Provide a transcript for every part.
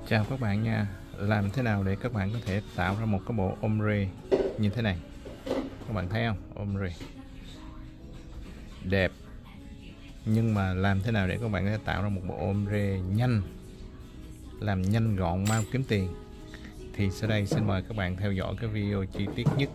Chào các bạn nha. Làm thế nào để các bạn có thể tạo ra một cái bộ ombre như thế này? Các bạn thấy không? Ombre đẹp. Nhưng mà làm thế nào để các bạn có thể tạo ra một bộ ombre nhanh, làm nhanh gọn mau kiếm tiền? Thì sau đây xin mời các bạn theo dõi cái video chi tiết nhất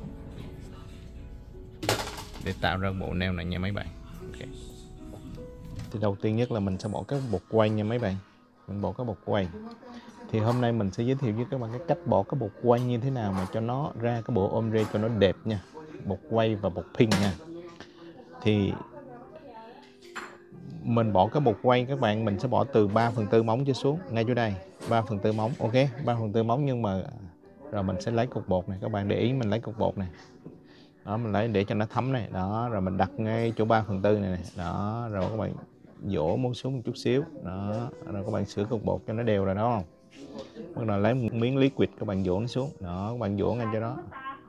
để tạo ra bộ nail này nha mấy bạn. Okay. Thì đầu tiên nhất là mình sẽ bỏ cái bột quay nha mấy bạn. Mình bỏ cái bột quay. Thì hôm nay mình sẽ giới thiệu với các bạn cái cách bỏ cái bột quay như thế nào mà cho nó ra cái bộ ombre cho nó đẹp nha. Bột quay và bột pin nha. Thì mình bỏ cái bột quay các bạn, mình sẽ bỏ từ 3/4 móng trở xuống ngay chỗ đây, 3/4 móng. Ok, 3/4 móng, nhưng mà rồi mình sẽ lấy cục bột này, các bạn để ý mình lấy cục bột này đó, mình lấy để cho nó thấm này đó, rồi mình đặt ngay chỗ 3/4 này, đó, rồi các bạn dỗ muốn xuống một chút xíu đó, rồi các bạn sửa cục bột cho nó đều rồi đó không, bắt đầu lấy một miếng liquid các bạn dỗ nó xuống đó, các bạn dỗ ngay cho đó.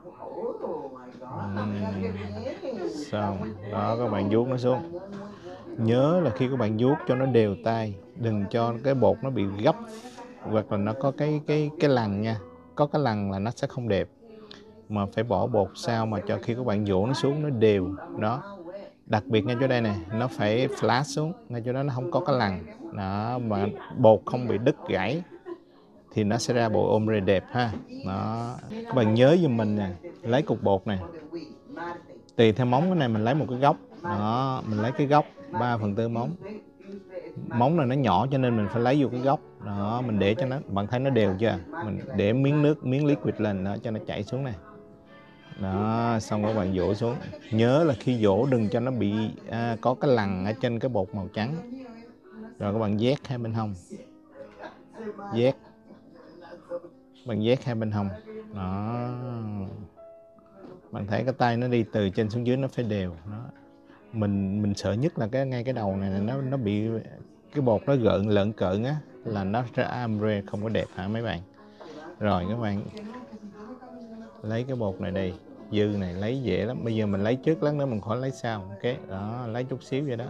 Xong đó, các bạn vuốt nó xuống. Nhớ là khi các bạn vuốt cho nó đều tay, đừng cho cái bột nó bị gấp hoặc là nó có cái lằn nha, có cái lằn là nó sẽ không đẹp. Mà phải bỏ bột sao mà cho khi các bạn vỗ nó xuống nó đều đó. Đặc biệt ngay chỗ đây này, nó phải flat xuống ngay chỗ đó, nó không có cái lằn đó, mà bột không bị đứt gãy thì nó sẽ ra bộ ombre đẹp ha. Đó, các bạn nhớ giùm mình nè, lấy cục bột này, tùy theo móng cái này mình lấy một cái góc đó, mình lấy cái góc 3/4 móng. Móng này nó nhỏ cho nên mình phải lấy vô cái góc đó, mình để cho nó, bạn thấy nó đều chưa, mình để miếng nước, miếng liquid lên đó cho nó chảy xuống này đó. Xong các bạn vỗ xuống, nhớ là khi vỗ đừng cho nó bị có cái lằn ở trên cái bột màu trắng. Rồi các bạn vét hai bên hông, vét, bạn vét hai bên hông đó, bạn thấy cái tay nó đi từ trên xuống dưới nó phải đều đó. Mình sợ nhất là ngay cái đầu này nó bị cái bột nó gợn lợn cợn á, là nó ra ombre không có đẹp hả mấy bạn. Rồi các bạn lấy cái bột này đây, dư này lấy dễ lắm, bây giờ mình lấy trước, lát nữa mình khỏi lấy sau. Ok đó, lấy chút xíu vậy đó,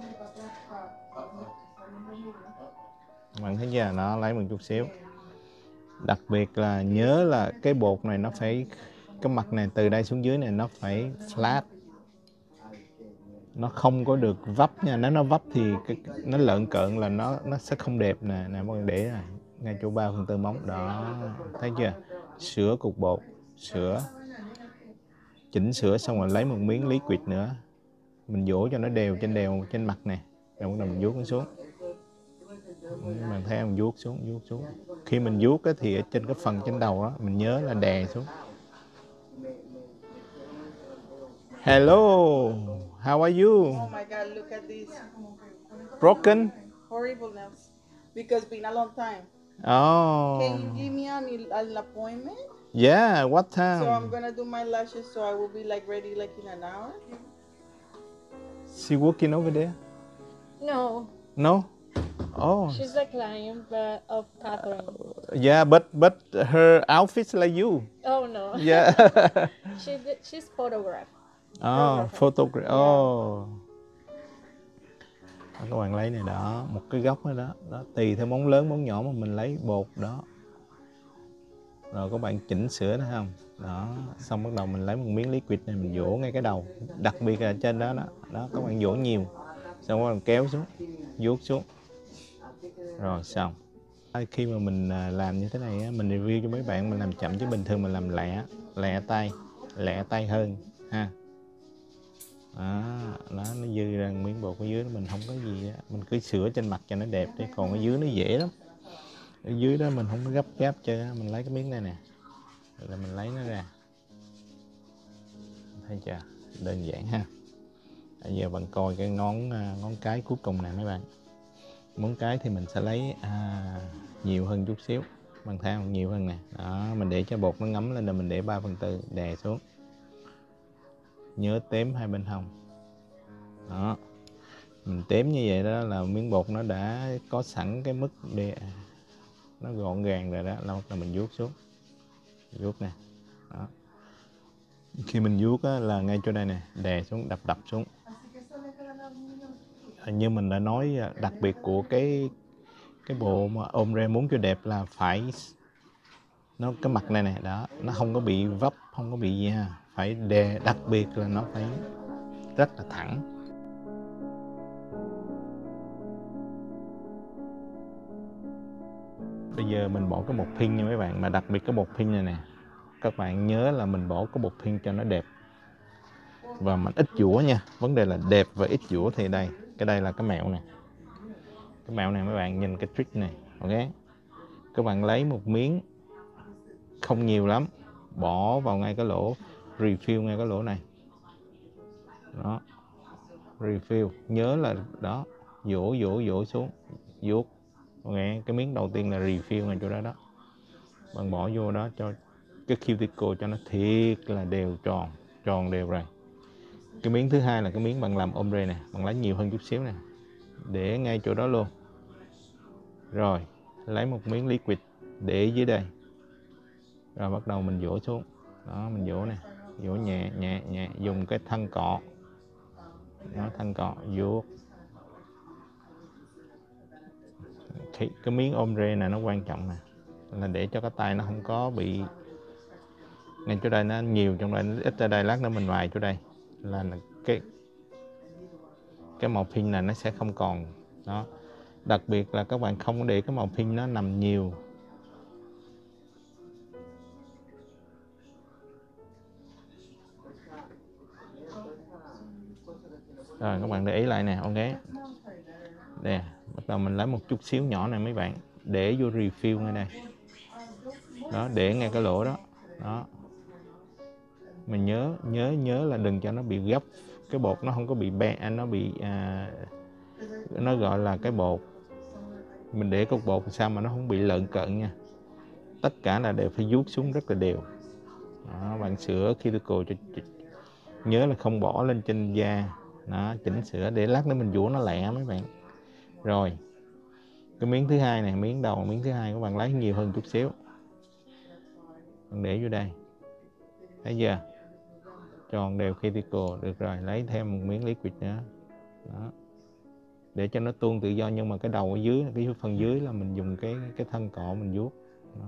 bạn thấy chưa, nó lấy một chút xíu. Đặc biệt là nhớ là cái bột này nó phải, cái mặt này từ đây xuống dưới này nó phải flat, nó không có được vấp nha. Nếu nó vấp thì nó lợn cợn là nó sẽ không đẹp nè. Nè mọi người để này, ngay chỗ 3/4 móng đó, thấy chưa. Sửa cục bột, sửa, chỉnh sửa xong rồi lấy một miếng liquid nữa, mình vỗ cho nó đều trên mặt nè, rồi bắt đầu mình vuốt nó xuống. Mình thấy không, vuốt xuống. Khi mình vuốt thì ở trên cái phần trên đầu đó mình nhớ là đè xuống. Hello, how are you? Oh my God, look at this. Broken? Horrible nails. Because been a long time. Can you Oh, give me an appointment? yeah, what So I'm time? gonna do my lashes so I will be like ready like in an hour. She working over there? No, No? Oh, she's a client but of Catherine. yeah, but her outfit's like you. Oh no, Yeah. she's photograph. Oh, Photographer. photography. Yeah. Oh. Đó, các bạn lấy này đó, một cái góc đó đó, tùy theo móng lớn móng nhỏ mà mình lấy bột đó. Rồi các bạn chỉnh sửa nó không đó, xong bắt đầu mình lấy một miếng liquid này mình vỗ ngay cái đầu, đặc biệt là trên đó đó, đó các bạn vỗ nhiều, xong các bạn kéo xuống, vuốt xuống, rồi xong. Khi mà mình làm như thế này mình review cho mấy bạn, mình làm chậm chứ bình thường mình làm lẹ tay hơn ha. Đó, nó dư ra miếng bột ở dưới đó, mình không có gì đó, mình cứ sửa trên mặt cho nó đẹp đi, còn ở dưới nó dễ lắm. Ở dưới đó mình không có gấp gáp chơi, mình lấy cái miếng này nè, rồi mình lấy nó ra, thấy chưa, đơn giản ha. Bây giờ bạn coi cái ngón cái cuối cùng này mấy bạn, ngón cái thì mình sẽ lấy nhiều hơn chút xíu, bằng thang nhiều hơn nè đó, mình để cho bột nó ngấm lên rồi mình để 3/4 đè xuống, nhớ tém hai bên hông đó. Mình tém như vậy đó là miếng bột nó đã có sẵn cái mức để nó gọn gàng rồi đó, là mình vuốt xuống, vuốt nè đó. Khi mình vuốt là ngay chỗ đây nè, đè xuống, đập xuống. Như mình đã nói, đặc biệt của cái bộ mà ombre muốn cho đẹp là phải nó cái mặt này nè đó, nó không có bị vấp, không có bị gì ha, phải đặc biệt là nó phải rất là thẳng. Bây giờ mình bỏ cái bột pin nha mấy bạn, mà đặc biệt cái bột pin này nè, các bạn nhớ là mình bỏ cái bột pin cho nó đẹp và mình ít dũa nha. Vấn đề là đẹp và ít dũa thì đây, cái đây là cái mẹo nè. Cái mẹo này mấy bạn nhìn cái trick này, ok? Các bạn lấy một miếng không nhiều lắm, bỏ vào ngay cái lỗ refill, ngay cái lỗ này. Đó. Refill, nhớ là đó, dỗ xuống, vuốt. Ok, cái miếng đầu tiên là refill ngay chỗ đó đó. Bạn bỏ vô đó cho cái cuticle cho nó thiệt là đều tròn đều rồi. Cái miếng thứ hai là cái miếng bạn làm ombre nè, bạn lấy nhiều hơn chút xíu nè, để ngay chỗ đó luôn. Rồi, lấy một miếng liquid để dưới đây. Rồi bắt đầu mình vỗ xuống. Đó, mình vỗ nè, vỗ nhẹ, dùng cái thân cọ. Nó thân cọ vuốt. Cái miếng ombre này nó quan trọng nè, là để cho cái tay nó không có bị ngay chỗ đây, nó nhiều trong đây, nó ít ở đây, lát nữa mình vài chỗ đây là cái màu pin này nó sẽ không còn. Đó, đặc biệt là các bạn không để cái màu pin nó nằm nhiều. Rồi các bạn để ý lại nè, ok. Nè, bắt đầu mình lấy một chút xíu nhỏ này mấy bạn, để vô refill ngay đây. Đó, để ngay cái lỗ đó. Đó. Mình nhớ là đừng cho nó bị gấp, cái bột nó không có bị nó bị nó gọi là cái bột. Mình để cục bột sao mà nó không bị lợn cợn nha. Tất cả là đều phải vuốt xuống rất là đều. Đó, bạn sửa cuticle cho nhớ là không bỏ lên trên da. Đó, chỉnh sửa để lát nữa mình vuốt nó lẹ mấy bạn. Rồi, cái miếng thứ hai này, miếng đầu, miếng thứ hai các bạn lấy nhiều hơn chút xíu. Bạn để vô đây. Thấy chưa? Tròn đều cuticle, được rồi, lấy thêm một miếng liquid nữa. Đó. Để cho nó tuôn tự do, nhưng mà cái đầu ở dưới, cái phần dưới là mình dùng cái thân cọ mình vuốt. Đó.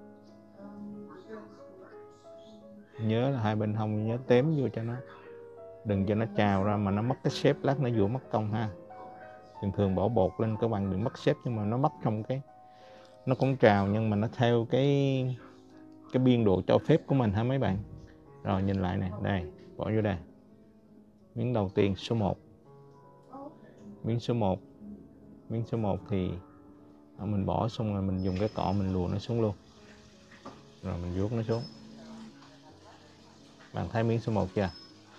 Nhớ là hai bên hông nhớ tém vô cho nó, đừng cho nó trào ra mà nó mất cái shape, lát nó vuốt mất công ha. Thường bỏ bột lên các bạn bị mất shape, nhưng mà nó mất trong cái nó cũng trào, nhưng mà nó theo cái biên độ cho phép của mình ha mấy bạn. Rồi nhìn lại nè, đây, bỏ vô đây. Miếng đầu tiên số 1. Miếng số 1 thì mình bỏ xong rồi mình dùng cái cọ mình lùa nó xuống luôn. Rồi mình vuốt nó xuống. Bạn thấy miếng số 1 chưa?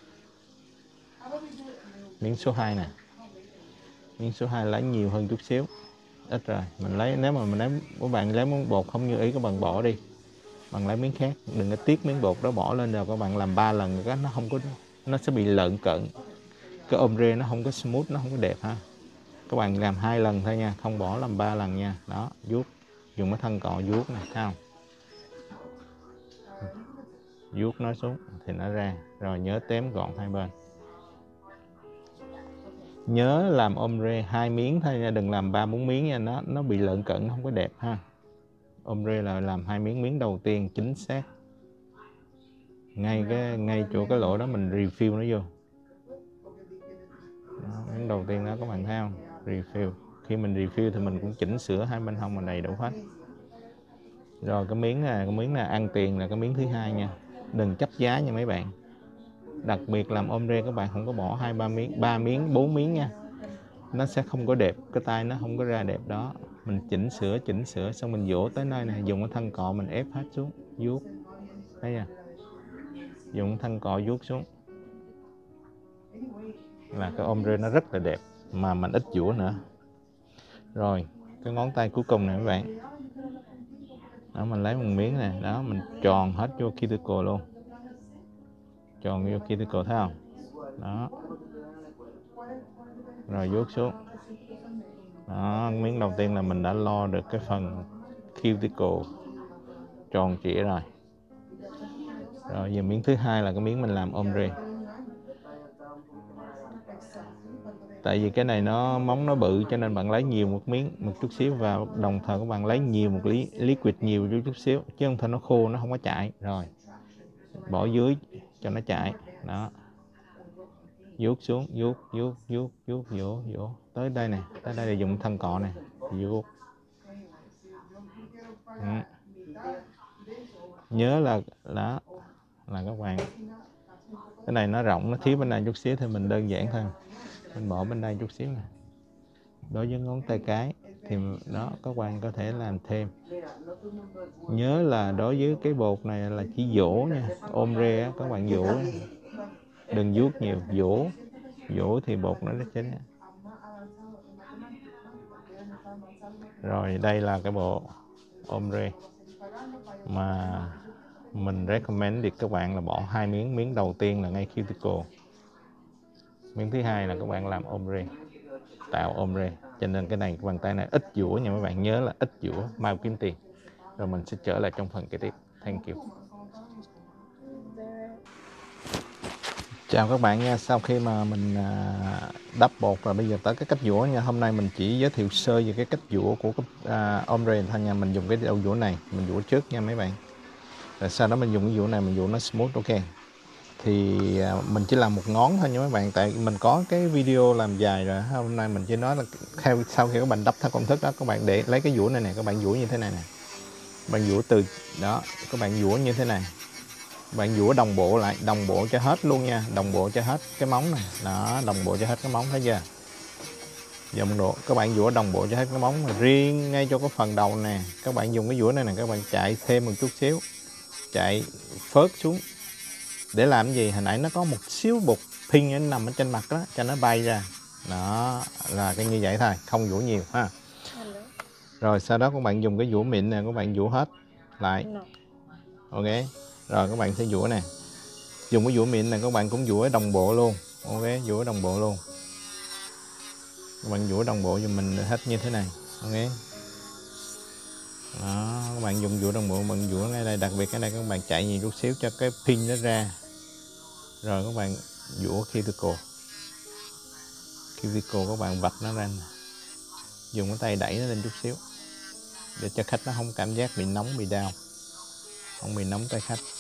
Miếng số 2 nè. Miếng số 2 lấy nhiều hơn chút xíu. Ít rồi, mình lấy, nếu mà mình lấy, các bạn lấy miếng bột không như ý các bạn bỏ đi. Bạn lấy miếng khác, đừng có tiếc miếng bột đó, bỏ lên rồi các bạn làm 3 lần cái nó không có, nó sẽ bị lợn cợn. Cái ombre nó không có smooth, nó không có đẹp ha. Các bạn làm 2 lần thôi nha, không bỏ làm 3 lần nha. Đó, vuốt, dùng cái thân cọ vuốt này, thấy không? Vuốt nó xuống thì nó ra. Rồi nhớ tém gọn hai bên. Nhớ làm ombre 2 miếng thôi nha, đừng làm 3-4 miếng nha, nó bị lợn cợn, nó không có đẹp ha. Ombre là làm 2 miếng, miếng đầu tiên chính xác. Ngay chỗ cái lỗ đó mình refill nó vô. Đó, miếng đầu tiên đó các bạn thấy không? Refill. Khi mình refill thì mình cũng chỉnh sửa hai bên hông mà đầy đủ hết. Rồi cái miếng này ăn tiền là cái miếng thứ hai nha. Đừng chấp giá nha mấy bạn. Đặc biệt làm ombre các bạn không có bỏ 2-3 miếng, 3 miếng, 4 miếng nha. Nó sẽ không có đẹp, cái tay nó không có ra đẹp đó. Mình chỉnh sửa xong mình vỗ tới nơi này, dùng cái thân cọ mình ép hết xuống, vuốt. Thấy chưa? Dùng thân cọ vuốt xuống. Là cái ombre nó rất là đẹp, mà mình ít vũa nữa. Rồi, cái ngón tay cuối cùng này các bạn. Đó, mình lấy một miếng này, đó, mình tròn hết vô cuticle luôn. Tròn vô cuticle thấy không? Đó. Rồi vuốt xuống. Đó, miếng đầu tiên là mình đã lo được cái phần cuticle tròn trịa rồi. Rồi giờ miếng thứ hai là cái miếng mình làm ombre. Tại vì cái này nó móng nó bự cho nên bạn lấy nhiều một miếng một chút xíu, và đồng thời các bạn lấy nhiều một liquid nhiều chút xíu, chứ không thôi nó khô nó không có chảy. Rồi bỏ dưới cho nó chảy. Đó, vuốt xuống, vuốt vỗ tới đây nè, tới đây là dùng thân cọ nè, vuốt. Nhớ là đó là các bạn, cái này nó rộng, nó thiếu bên đây chút xíu thì mình đơn giản thôi, mình bỏ bên đây chút xíu nè. Đối với ngón tay cái thì đó các bạn có thể làm thêm. Nhớ là đối với cái bột này là chỉ vỗ nha, ombre á, các bạn vỗ, đừng vuốt nhiều, vỗ thì bột nó chín. Rồi đây là cái bộ ombre mà mình recommend thì các bạn là bỏ 2 miếng. Miếng đầu tiên là ngay cuticle, miếng thứ hai là các bạn làm ombre, tạo ombre. Cho nên cái này bàn tay này ít dũa nha mấy bạn, nhớ là ít dũa, mau kiếm tiền. Rồi mình sẽ trở lại trong phần kế tiếp. Thank you. Chào các bạn nha. Sau khi mà mình đắp bột rồi, bây giờ tới cái cách dũa nha. Hôm nay mình chỉ giới thiệu sơ về cái cách dũa của ombre thôi nha. Mình dùng cái đầu dũa này, mình dũa trước nha mấy bạn. Rồi sau đó mình dùng cái dũa này, mình dũa nó smooth. Ok. Thì mình chỉ làm một ngón thôi nha mấy bạn, tại mình có cái video làm dài rồi. Hôm nay mình chỉ nói là sau khi các bạn đắp theo công thức đó, các bạn để lấy cái dũa này nè, các bạn dũa như thế này nè, bạn dũa từ đó, các bạn dũa như thế này, bạn dũa đồng bộ lại, đồng bộ cho hết luôn nha, đồng bộ cho hết cái móng này đó, đồng bộ cho hết cái móng, thấy chưa? Đồng độ các bạn dũa đồng bộ cho hết cái móng, mà riêng ngay cho cái phần đầu nè, các bạn dùng cái dũa này nè, các bạn chạy thêm một chút xíu, chạy phớt xuống. Để làm cái gì? Hồi nãy nó có một xíu bột pin nó nằm ở trên mặt đó, cho nó bay ra. Đó là cái như vậy thôi, không dũa nhiều ha. Rồi sau đó các bạn dùng cái dũa mịn nè, các bạn dũa hết lại. Ok. Rồi các bạn sẽ dũa nè. Dùng cái dũa mịn này các bạn cũng dũa đồng bộ luôn. Ok, dũa đồng bộ luôn. Các bạn dũa đồng bộ cho mình hết như thế này. Ok. Đó, các bạn dùng dũa đồng bộ, bạn dũa ngay đây, đặc biệt cái này các bạn chạy nhiều chút xíu cho cái pin nó ra. Rồi các bạn dũa cuticle các bạn vạch nó ra, dùng cái tay đẩy nó lên chút xíu để cho khách nó không cảm giác bị nóng, bị đau, không bị nóng tay khách.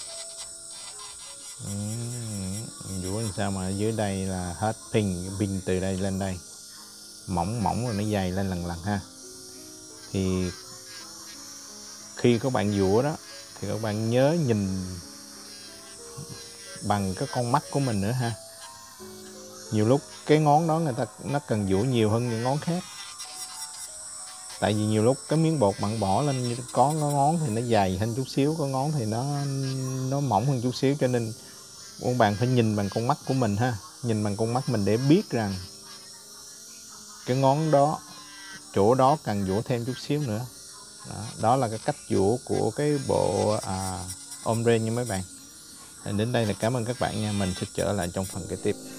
Dũa làm sao mà ở dưới đây là hết pin từ đây lên đây, mỏng rồi nó dày lên lần ha. Thì khi các bạn dũa đó thì các bạn nhớ nhìn bằng cái con mắt của mình nữa ha. Nhiều lúc cái ngón đó nó cần dũa nhiều hơn những ngón khác. Tại vì nhiều lúc cái miếng bột bạn bỏ lên, có ngón thì nó dày hơn chút xíu, có ngón thì nó mỏng hơn chút xíu, cho nên các bạn phải nhìn bằng con mắt của mình ha. Nhìn bằng con mắt mình để biết rằng cái ngón đó, chỗ đó cần dũa thêm chút xíu nữa. Đó là cái cách dũa của cái bộ ombre nha mấy bạn. Đến đây là cảm ơn các bạn nha. Mình sẽ trở lại trong phần kế tiếp.